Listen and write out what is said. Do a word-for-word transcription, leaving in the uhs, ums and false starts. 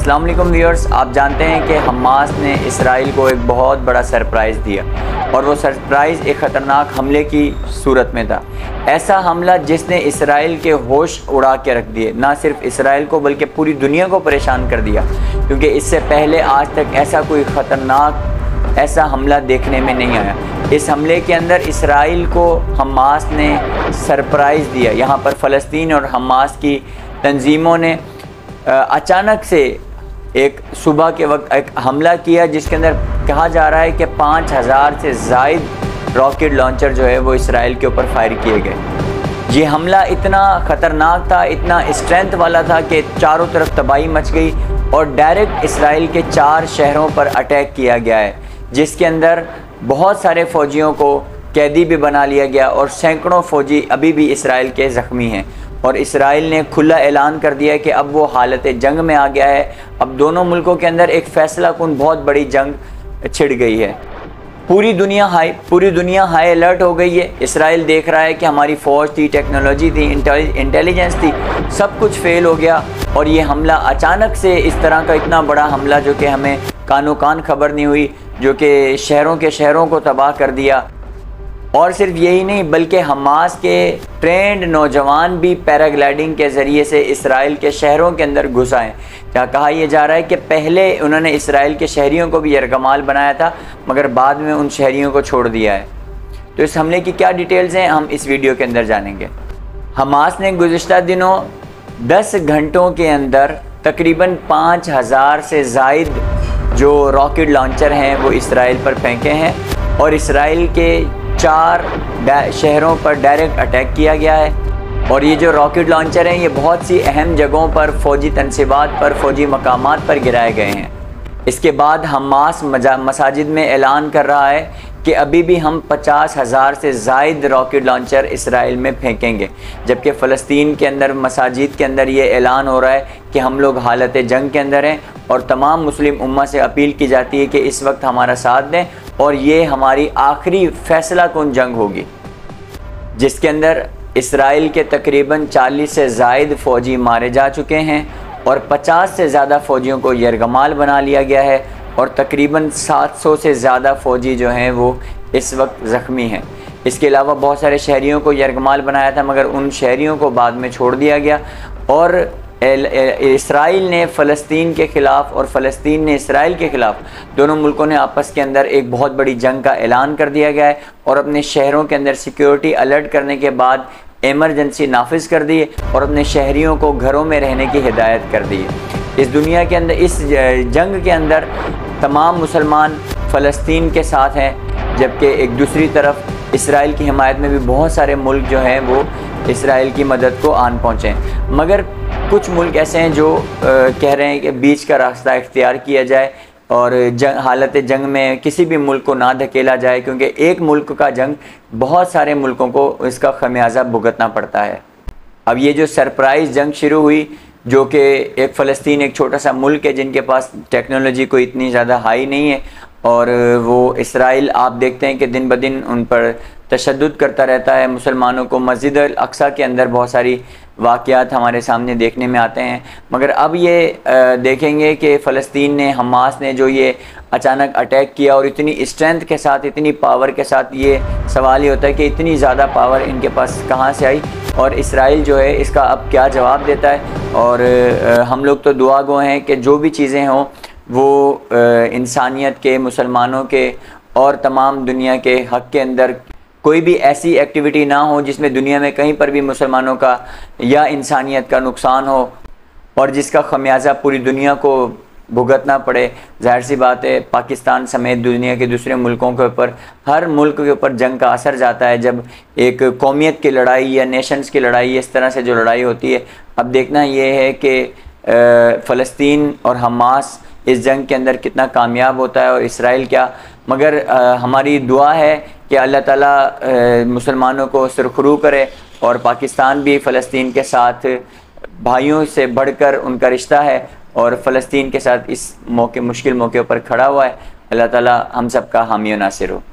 अस्सलाम वालेकुम व्यूअर्स, आप जानते हैं कि हमास ने इसराइल को एक बहुत बड़ा सरप्राइज़ दिया और वो सरप्राइज़ एक ख़तरनाक हमले की सूरत में था। ऐसा हमला जिसने इसराइल के होश उड़ा के रख दिए, ना सिर्फ इसराइल को बल्कि पूरी दुनिया को परेशान कर दिया, क्योंकि इससे पहले आज तक ऐसा कोई ख़तरनाक ऐसा हमला देखने में नहीं आया। इस हमले के अंदर इसराइल को हमास ने सरप्राइज़ दिया। यहाँ पर फ़लस्तीन और हमास की तंजीमों ने अचानक से एक सुबह के वक्त एक हमला किया, जिसके अंदर कहा जा रहा है कि पाँच हज़ार से ज़ायद रॉकेट लॉन्चर जो है वो इसराइल के ऊपर फायर किए गए। ये हमला इतना ख़तरनाक था, इतना स्ट्रेंथ वाला था कि चारों तरफ तबाही मच गई और डायरेक्ट इसराइल के चार शहरों पर अटैक किया गया है, जिसके अंदर बहुत सारे फ़ौजियों को कैदी भी बना लिया गया और सैकड़ों फ़ौजी अभी भी इसराइल के ज़ख्मी हैं। और इसराइल ने खुला ऐलान कर दिया है कि अब वो हालत जंग में आ गया है। अब दोनों मुल्कों के अंदर एक फ़ैसला कुन बहुत बड़ी जंग छिड़ गई है। पूरी दुनिया हाई पूरी दुनिया हाई अलर्ट हो गई है। इसराइल देख रहा है कि हमारी फ़ौज थी, टेक्नोलॉजी थी, इंटेलिजेंस थी, सब कुछ फेल हो गया और ये हमला अचानक से इस तरह का इतना बड़ा हमला जो कि हमें कानो कान खबर नहीं हुई, जो कि शहरों के शहरों को तबाह कर दिया। और सिर्फ यही नहीं बल्कि हमास के ट्रेंड नौजवान भी पैराग्लाइडिंग के ज़रिए से इसराइल के शहरों के अंदर घुस आए। जहाँ कहा यह जा रहा है कि पहले उन्होंने इसराइल के शहरियों को भी यरगमाल बनाया था, मगर बाद में उन शहरियों को छोड़ दिया है। तो इस हमले की क्या डिटेल्स हैं हम इस वीडियो के अंदर जानेंगे। हमास ने गुज़िश्ता दिनों दस घंटों के अंदर तकरीबन पाँच हज़ार से ज़ायद जो रॉकेट लॉन्चर हैं वो इसराइल पर फेंके हैं और इसराइल के चार शहरों पर डायरेक्ट अटैक किया गया है। और ये जो रॉकेट लॉन्चर हैं ये बहुत सी अहम जगहों पर, फ़ौजी तनसीबात पर, फ़ौजी मकामात पर गिराए गए हैं। इसके बाद हमास मसाजिद में ऐलान कर रहा है कि अभी भी हम पचास हज़ार से ज़ायद रॉकेट लॉन्चर इसराइल में फेंकेंगे, जबकि फ़लस्तीन के अंदर मसाजिद के अंदर ये ऐलान हो रहा है कि हम लोग हालत जंग के अंदर हैं और तमाम मुस्लिम उम्मा से अपील की जाती है कि इस वक्त हमारा साथ दें और ये हमारी आखिरी फ़ैसला कुन जंग होगी, जिसके अंदर इसराइल के तकरीबन चालीस से ज़ायद फ़ौजी मारे जा चुके हैं और पचास से ज़्यादा फ़ौजियों को यरगमाल बना लिया गया है और तकरीबन सात सौ से ज़्यादा फ़ौजी जो हैं वो इस वक्त ज़ख्मी हैं। इसके अलावा बहुत सारे शहरियों को यरगमाल बनाया था, मगर उन शहरियों को बाद में छोड़ दिया गया और इसराइल ने फ़लस्तीन के ख़िलाफ़ और फ़लस्तीन ने इसराइल के ख़िलाफ़, दोनों मुल्कों ने आपस के अंदर एक बहुत बड़ी जंग का ऐलान कर दिया गया है और अपने शहरों के अंदर सिक्योरिटी अलर्ट करने के बाद एमरजेंसी नाफिज कर दी और अपने शहरियों को घरों में रहने की हिदायत कर दी है। इस दुनिया के अंदर, इस जंग के अंदर तमाम मुसलमान फ़लस्तीन के साथ हैं, जबकि एक दूसरी तरफ इसराइल की हिमायत में भी बहुत सारे मुल्क जो हैं वो इसराइल की मदद को आन पहुँचे हैं। मगर कुछ मुल्क ऐसे हैं जो आ, कह रहे हैं कि बीच का रास्ता इख्तियार किया जाए और जंग हालत जंग में किसी भी मुल्क को ना धकेला जाए, क्योंकि एक मुल्क का जंग बहुत सारे मुल्कों को इसका खमियाजा भुगतना पड़ता है। अब ये जो सरप्राइज़ जंग शुरू हुई, जो कि एक फ़लस्तीन एक छोटा सा मुल्क है जिनके पास टेक्नोलॉजी कोई इतनी ज़्यादा हाई नहीं है और वो इसराइल आप देखते हैं कि दिन ब दिन उन पर तशद्दुद करता रहता है मुसलमानों को। मस्जिद अल अक्सा के अंदर बहुत सारी वाक़यात हमारे सामने देखने में आते हैं। मगर अब ये देखेंगे कि फ़लस्तीन ने, हमास ने जो ये अचानक अटैक किया और इतनी स्ट्रेंथ के साथ, इतनी पावर के साथ, ये सवाल ये होता है कि इतनी ज़्यादा पावर इनके पास कहाँ से आई और इसराइल जो है इसका अब क्या जवाब देता है। और हम लोग तो दुआ गो हैं कि जो भी चीज़ें हों वो इंसानियत के, मुसलमानों के और तमाम दुनिया के हक़ के अंदर कोई भी ऐसी एक्टिविटी ना हो जिसमें दुनिया में कहीं पर भी मुसलमानों का या इंसानियत का नुकसान हो और जिसका खमियाजा पूरी दुनिया को भुगतना पड़े। ज़ाहिर सी बात है पाकिस्तान समेत दुनिया के दूसरे मुल्कों के ऊपर, हर मुल्क के ऊपर जंग का असर जाता है जब एक कौमियत की लड़ाई या नेशंस की लड़ाई, इस तरह से जो लड़ाई होती है। अब देखना ये है कि फ़लस्तीन और हमास इस जंग के अंदर कितना कामयाब होता है और इसराइल क्या। मगर आ, हमारी दुआ है कि अल्लाह ताला मुसलमानों को सुरखरू करे और पाकिस्तान भी फ़लस्तीन के साथ भाइयों से बढ़कर उनका रिश्ता है और फ़लस्तीन के साथ इस मौके, मुश्किल मौके पर खड़ा हुआ है। अल्लाह ताला हम सब का हामी व नासिर हो।